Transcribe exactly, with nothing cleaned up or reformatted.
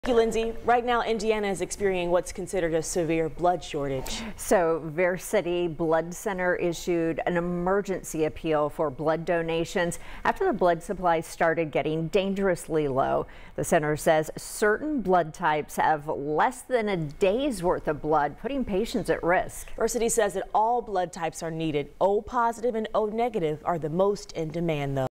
Thank you, Lindsay. Right now, Indiana is experiencing what's considered a severe blood shortage. So, Versiti Blood Center issued an emergency appeal for blood donations after the blood supply started getting dangerously low. The center says certain blood types have less than a day's worth of blood, putting patients at risk. Versiti says that all blood types are needed. O positive and O negative are the most in demand, though.